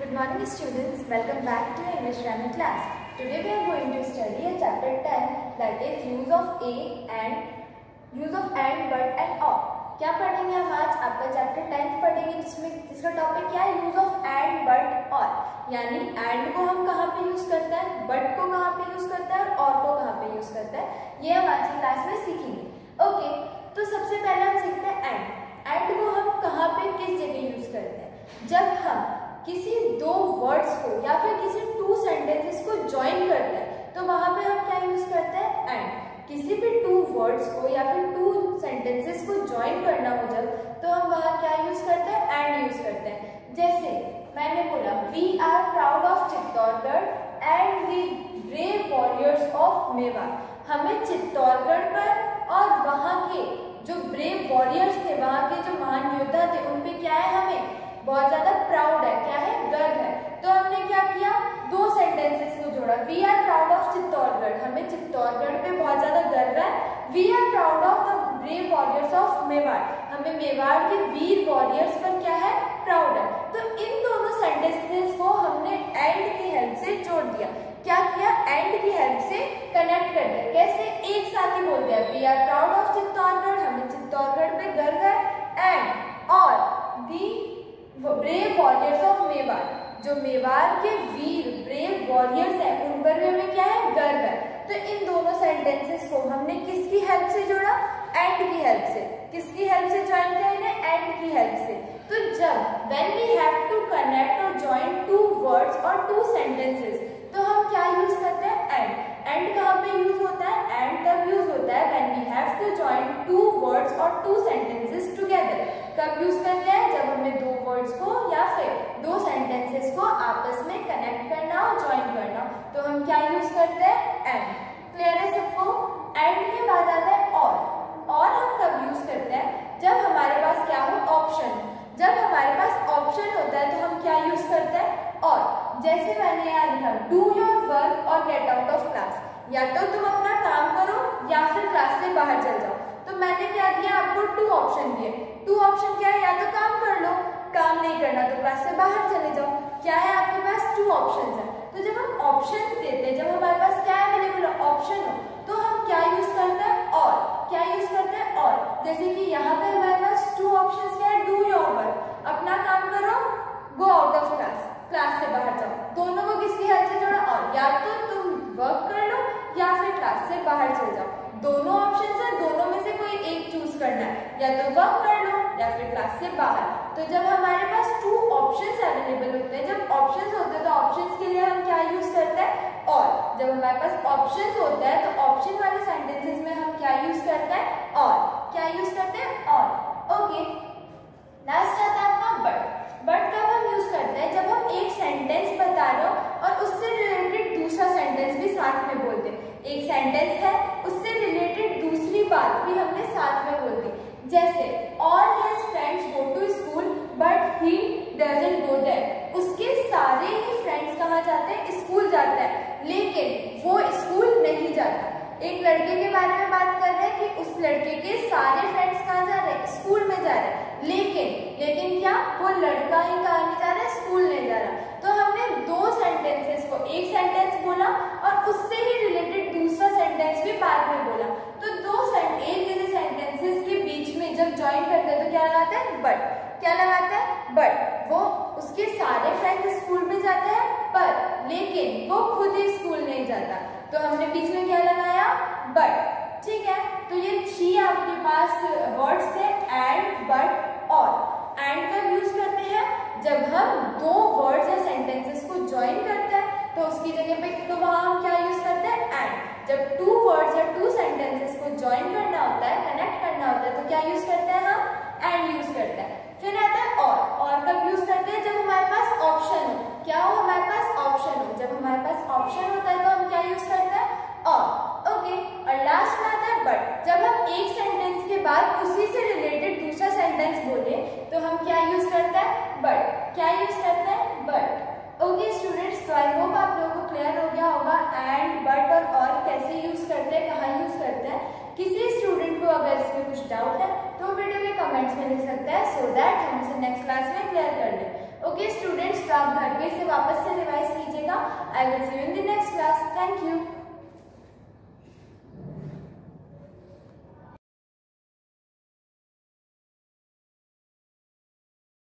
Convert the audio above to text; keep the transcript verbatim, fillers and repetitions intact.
Good morning students, welcome back to English grammar class. Today we are going to study a chapter ten, that is use of a and use of and, but and or. क्या पढ़ेंगे हम आज? आपका chapter tenth पढ़ेंगे जिसमें जिसका topic क्या है? यूज ऑफ एंड, बट, और। यानी एंड को हम कहाँ पे यूज करते हैं, बट को कहाँ पे यूज करते हैं और और को कहाँ पे यूज करते हैं, ये हम आज की क्लास में सीखेंगे। ओके, तो सबसे पहले हम सीखते हैं एंड। एंड को हम कहाँ पे किस जगह यूज करते हैं? जब हम किसी दो वर्ड्स को या फिर किसी टू सेंटेंसेस को ज्वाइन करते हैं तो वहां पे हम क्या यूज करते हैं? एंड। किसी भी टू वर्ड्स को या फिर टू सेंटेंसेस को ज्वाइन करना हो जब, तो हम वहां क्या यूज करते हैं? एंड यूज करते हैं। जैसे मैंने बोला we are proud of Chittorgarh and the brave warriors of Mewar. हमें चित्तौड़गढ़ पर और वहां के जो ब्रेव वॉरियर्स थे, वहां के जो महान योद्धा थे, उन पे क्या है? हमें बहुत ज्यादा प्राउड है, क्या है? गर्व है। तो हमने क्या किया? दो सेंटेंसेस को जोड़ा। We are proud of Chittorgarh, हमें चित्तौड़गढ़ पे बहुत ज्यादा गर्व है। We are proud of the brave warriors of Mewar, हमें मेवाड़ के वीर वॉरियर्स पर क्या है? प्राउड है। तो इन दोनों सेंटेंसेस को हमने एंड की हेल्प से जोड़ दिया। क्या किया? एंड की हेल्प से कनेक्ट कर दिया। कैसे? एक साथ ही बोल दिया we are proud of Chittorgarh, हमें चित्तौड़गढ़ पे गर्व है, एंड और the brave warriors of Mewar, जो मेवाड़ के वीर ब्रेव वॉरियर्स हैं, उन पर भी हमें क्या है? गर्व है। तो इन दोनों सेंटेंसेस को हमने किसकी हेल्प से जोड़ा? एंड की हेल्प से। किसकी हेल्प से ज्वाइन किया इन्हें? एंड की हेल्प से। तो जब when we have to connect और ज्वाइन टू वर्ड्स और टू सेंटेंसेस, तो हम क्या यूज करते हैं? एंड। एंड कहाँ पे यूज होता है? एंड तब यूज होता है when we have to join two words और टू सेंटेंसेस टुगेदर। कब यूज करते हैं? जब हमें दो वर्ड्स को या फिर दो सेंटेंसेस को आपस में कनेक्ट करना और ज्वाइन करना, तो हम क्या यूज करते हैं? एंड। क्लियर है सबको? एंड के बाद आता है और। और हम कब यूज करते हैं? जब हमारे पास क्या हो? ऑप्शन। जब हमारे पास ऑप्शन होता है तो हम क्या यूज करते हैं? और। जैसे मैंने यहाँ लिखा डू योर वर्क और गेट आउट ऑफ क्लास, या तो तुम अपना काम करो या फिर क्लास से बाहर चल जाओ। तो मैंने क्या दिया? आपको टू ऑप्शन दिए। टू ऑप्शन क्या है? या तो काम कर लो, काम नहीं करना तो क्लास से बाहर चले जाओ। क्या है आपके पास? टू ऑप्शन है। तो जब हम ऑप्शन देते हैं, जब हमारे पास क्या अवेलेबल ऑप्शन हो, तो हम क्या यूज करते हैं? और। क्या यूज करते हैं? और। जैसे कि यहाँ पे हमारे पास टू ऑप्शन क्या है? डू योर वर्क, अपना काम करो, go out of class, class से बाहर जाओ। दोनों को किसकी हेल्प से जोड़ा? और। या तो तुम वर्क कर लो या फिर क्लास से बाहर चल जाओ। दोनों ऑप्शन है, दोनों में से कोई एक चूज करना है, या तो वर्क कर लो या फिर क्लास से बाहर। तो जब हमारे पास टू ऑप्शंस अवेलेबल होते हैं, जब ऑप्शंस होते हैं तो ऑप्शंस के लिए हम क्या यूज करते हैं? और। जब हमारे पास ऑप्शंस होता है तो ऑप्शन वाले सेंटेंसेस में हम क्या यूज करते हैं? और। क्या यूज करते हैं? और। ओके, लास्ट आता है आपका बट। बट कब हम यूज करते हैं? जब हम एक सेंटेंस बता रहे हो और उससे रिलेटेड दूसरा सेंटेंस भी साथ में बोलते हैं। एक सेंटेंस है, उससे रिलेटेड दूसरी बात भी हमने साथ में बोल दी। जैसे all his friends go to school but he doesn't go there, उसके सारे ही फ्रेंड्स कहाँ जाते हैं? स्कूल जाते हैं, लेकिन वो स्कूल नहीं जाता। एक लड़के के बारे में बात कर रहे हैं कि उस लड़के के सारे फ्रेंड्स कहाँ जा रहे हैं? स्कूल में जा रहे हैं, लेकिन लेकिन क्या वो लड़का ही कहाँ नहीं जा रहा है? स्कूल नहीं जा रहा। तो हमने दो सेंटेंसेस को, एक सेंटेंस बोला और उससे ही रिलेटेड दूसरा सेंटेंस भी बाद में बोला। तो दो सेंट एक जैसे सेंटेंसेस के बीच में जब ज्वाइन करते हैं तो क्या लगाते हैं? बट। क्या लगाते हैं? बट। वो उसके सारे फ्रेंड्स स्कूल में जाते हैं, पर लेकिन वो खुद ही स्कूल नहीं जाता, तो हमने बीच में क्या लगाया? बट। ठीक है, तो ये थ्री आपके पास वर्ड्स थे, एंड, बट, और। एंड कब यूज करते हैं? जब हम दो वर्ड्स या सेंटेंसेस को ज्वाइन करते हैं तो उसकी जगह पे तो वहां हम क्या यूज करते हैं? एंड। जब टू वर्ड्स या टू सेंटेंसेस को ज्वाइन करना होता है, कनेक्ट करना होता है, तो क्या यूज करते हैं हम? एंड यूज करते हैं। फिर आता है और। और कब यूज करते हैं? जब हमारे पास ऑप्शन हो। क्या हो? हमारे पास ऑप्शन हो। जब हमारे पास ऑप्शन होता है तो हम क्या यूज करते हैं? और। ओके, और लास्ट में आता है बट। जब हम एक सेंटेंस के बाद उसी से रिलेटेड दूसरा सेंटेंस बोले तो हम क्या यूज करते हैं? बट। क्या यूज करते हैं? बट। ओके स्टूडेंट्स, तो आई होप आप लोगों को क्लियर हो गया होगा एंड, बट और और कैसे यूज करते हैं, कहाँ यूज करते हैं। किसी स्टूडेंट को अगर इसमें कुछ डाउट है तो वीडियो के कमेंट्स में लिख सकते हैं, सो दैट हम इसे नेक्स्ट क्लास में क्लियर कर लें। ओके स्टूडेंट्स, तो आप घर पे इसे वापस से रिवाइज कीजिएगा। I will see you in the next class. Thank you.